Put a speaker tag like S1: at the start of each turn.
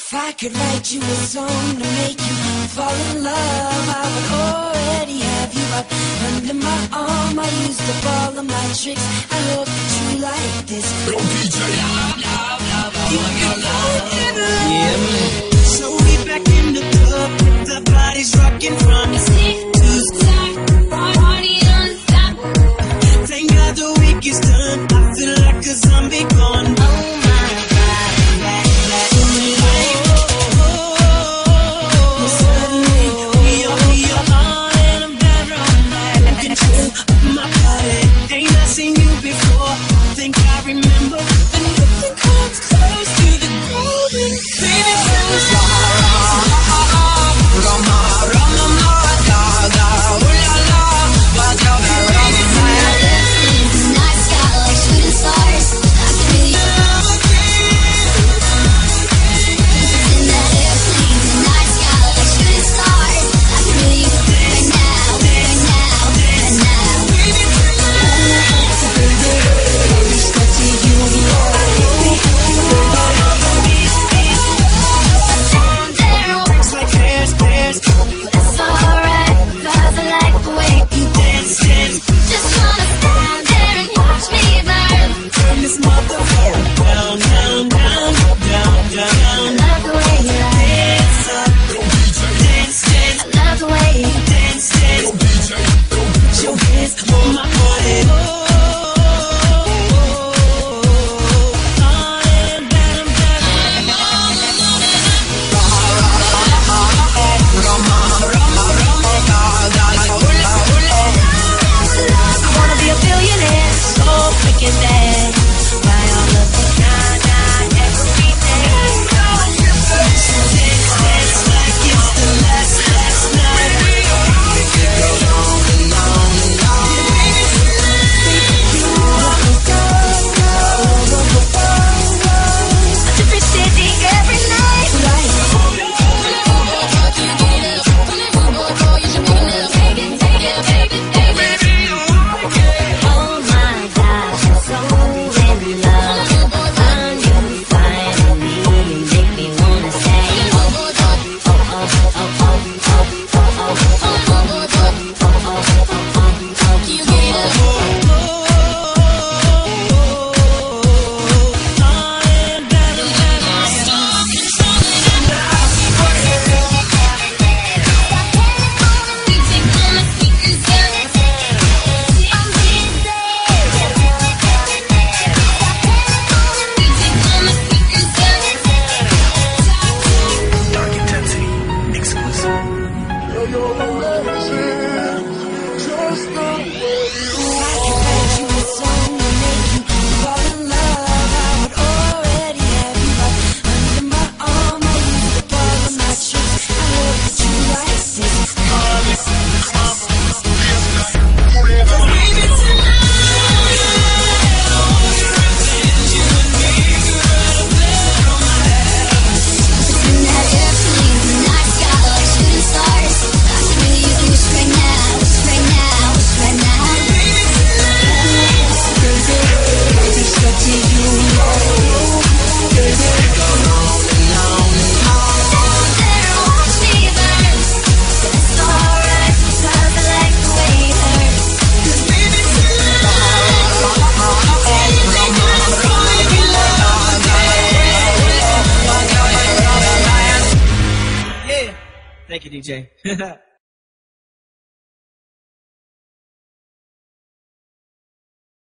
S1: If I could write you a song to make you fall in love, I would already have you up under my arm. I used up all of my tricks. I hope that you like this.
S2: Yeah, man.
S1: So we back in the club, the body's rocking from the stick to side, party on top. Thank God the week is done. I feel like a zombie gone. Oh my God, suddenly we are on in a bedroom, in control of my body. Ain't I seen you before? Think I remember, and nothing comes close to the golden. Baby,
S2: Thank you, DJ.